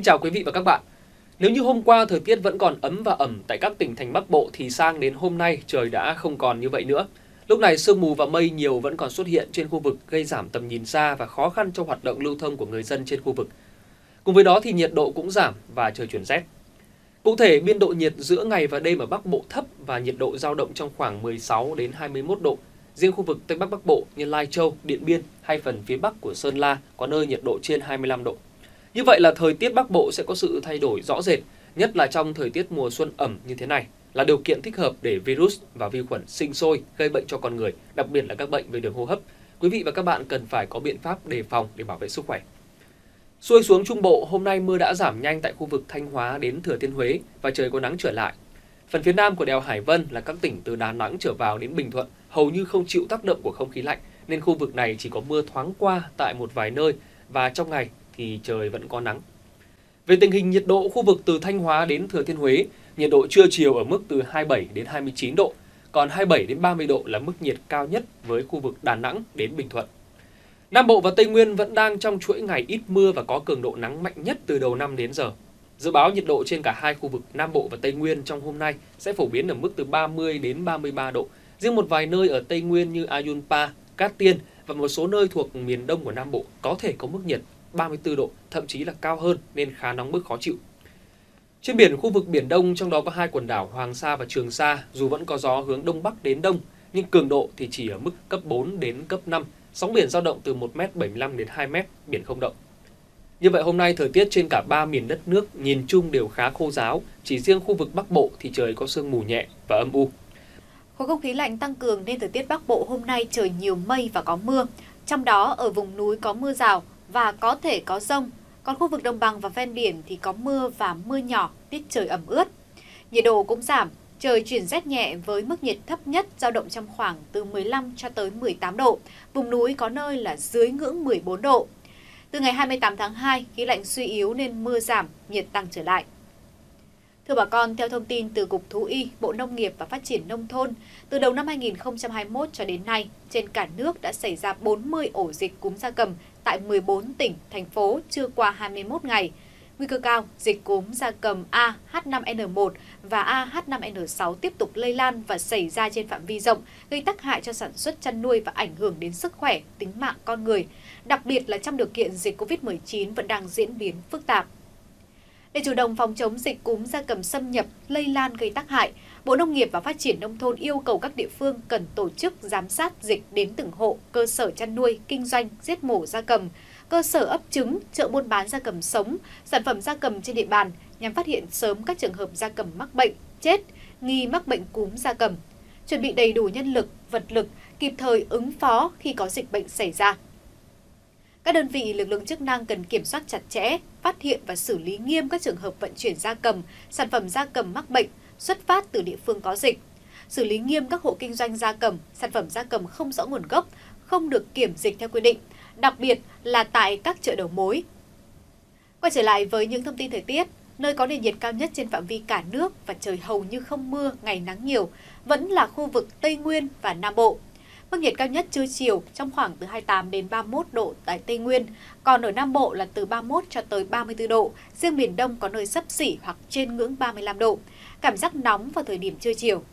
Xin chào quý vị và các bạn. Nếu như hôm qua thời tiết vẫn còn ấm và ẩm tại các tỉnh thành Bắc Bộ thì sang đến hôm nay trời đã không còn như vậy nữa. Lúc này sương mù và mây nhiều vẫn còn xuất hiện trên khu vực gây giảm tầm nhìn xa và khó khăn cho hoạt động lưu thông của người dân trên khu vực. Cùng với đó thì nhiệt độ cũng giảm và trời chuyển rét. Cụ thể, biên độ nhiệt giữa ngày và đêm ở Bắc Bộ thấp và nhiệt độ dao động trong khoảng 16 đến 21 độ. Riêng khu vực Tây Bắc Bắc Bộ như Lai Châu, Điện Biên hay phần phía Bắc của Sơn La có nơi nhiệt độ trên 25 độ. Như vậy là thời tiết Bắc Bộ sẽ có sự thay đổi rõ rệt, nhất là trong thời tiết mùa xuân ẩm như thế này, là điều kiện thích hợp để virus và vi khuẩn sinh sôi gây bệnh cho con người, đặc biệt là các bệnh về đường hô hấp. Quý vị và các bạn cần phải có biện pháp đề phòng để bảo vệ sức khỏe. Xuôi xuống Trung Bộ, hôm nay mưa đã giảm nhanh tại khu vực Thanh Hóa đến Thừa Thiên Huế và trời có nắng trở lại. Phần phía nam của đèo Hải Vân là các tỉnh từ Đà Nẵng trở vào đến Bình Thuận hầu như không chịu tác động của không khí lạnh, nên khu vực này chỉ có mưa thoáng qua tại một vài nơi và trong ngày thì trời vẫn có nắng. Về tình hình nhiệt độ, khu vực từ Thanh Hóa đến Thừa Thiên Huế, nhiệt độ trưa chiều ở mức từ 27 đến 29 độ, còn 27 đến 30 độ là mức nhiệt cao nhất với khu vực Đà Nẵng đến Bình Thuận. Nam Bộ và Tây Nguyên vẫn đang trong chuỗi ngày ít mưa và có cường độ nắng mạnh nhất từ đầu năm đến giờ. Dự báo nhiệt độ trên cả hai khu vực Nam Bộ và Tây Nguyên trong hôm nay sẽ phổ biến ở mức từ 30 đến 33 độ. Riêng một vài nơi ở Tây Nguyên như Ayunpa, Cát Tiên và một số nơi thuộc miền Đông của Nam Bộ có thể có mức nhiệt 34 độ, thậm chí là cao hơn nên khá nóng bức khó chịu. Trên biển, khu vực Biển Đông trong đó có hai quần đảo Hoàng Sa và Trường Sa, dù vẫn có gió hướng Đông Bắc đến Đông, nhưng cường độ thì chỉ ở mức cấp 4 đến cấp 5, sóng biển dao động từ 1m75 đến 2m, biển không động. Như vậy hôm nay thời tiết trên cả ba miền đất nước nhìn chung đều khá khô ráo, chỉ riêng khu vực Bắc Bộ thì trời có sương mù nhẹ và âm u. Khối không khí lạnh tăng cường nên thời tiết Bắc Bộ hôm nay trời nhiều mây và có mưa. Trong đó ở vùng núi có mưa rào và có thể có dông. Còn khu vực đồng bằng và ven biển thì có mưa và mưa nhỏ, tiết trời ẩm ướt. Nhiệt độ cũng giảm, trời chuyển rét nhẹ với mức nhiệt thấp nhất dao động trong khoảng từ 15 cho tới 18 độ. Vùng núi có nơi là dưới ngưỡng 14 độ. Từ ngày 28 tháng 2, khí lạnh suy yếu nên mưa giảm, nhiệt tăng trở lại. Thưa bà con, theo thông tin từ Cục Thú y, Bộ Nông nghiệp và Phát triển Nông thôn, từ đầu năm 2021 cho đến nay, trên cả nước đã xảy ra 40 ổ dịch cúm gia cầm tại 14 tỉnh, thành phố chưa qua 21 ngày. Nguy cơ cao, dịch cúm gia cầm AH5N1 và AH5N6 tiếp tục lây lan và xảy ra trên phạm vi rộng, gây tác hại cho sản xuất chăn nuôi và ảnh hưởng đến sức khỏe, tính mạng con người, đặc biệt là trong điều kiện dịch COVID-19 vẫn đang diễn biến phức tạp. Để chủ động phòng chống dịch cúm gia cầm xâm nhập, lây lan gây tác hại, Bộ Nông nghiệp và Phát triển Nông thôn yêu cầu các địa phương cần tổ chức giám sát dịch đến từng hộ, cơ sở chăn nuôi, kinh doanh, giết mổ gia cầm, cơ sở ấp trứng, chợ buôn bán gia cầm sống, sản phẩm gia cầm trên địa bàn nhằm phát hiện sớm các trường hợp gia cầm mắc bệnh, chết, nghi mắc bệnh cúm gia cầm, chuẩn bị đầy đủ nhân lực, vật lực, kịp thời ứng phó khi có dịch bệnh xảy ra. Các đơn vị lực lượng chức năng cần kiểm soát chặt chẽ, phát hiện và xử lý nghiêm các trường hợp vận chuyển gia cầm, sản phẩm gia cầm mắc bệnh xuất phát từ địa phương có dịch. Xử lý nghiêm các hộ kinh doanh gia cầm, sản phẩm gia cầm không rõ nguồn gốc, không được kiểm dịch theo quy định, đặc biệt là tại các chợ đầu mối. Quay trở lại với những thông tin thời tiết, nơi có nền nhiệt cao nhất trên phạm vi cả nước và trời hầu như không mưa, ngày nắng nhiều, vẫn là khu vực Tây Nguyên và Nam Bộ. Mức nhiệt cao nhất trưa chiều trong khoảng từ 28 đến 31 độ tại Tây Nguyên, còn ở Nam Bộ là từ 31 cho tới 34 độ, riêng miền Đông có nơi xấp xỉ hoặc trên ngưỡng 35 độ. Cảm giác nóng vào thời điểm trưa chiều.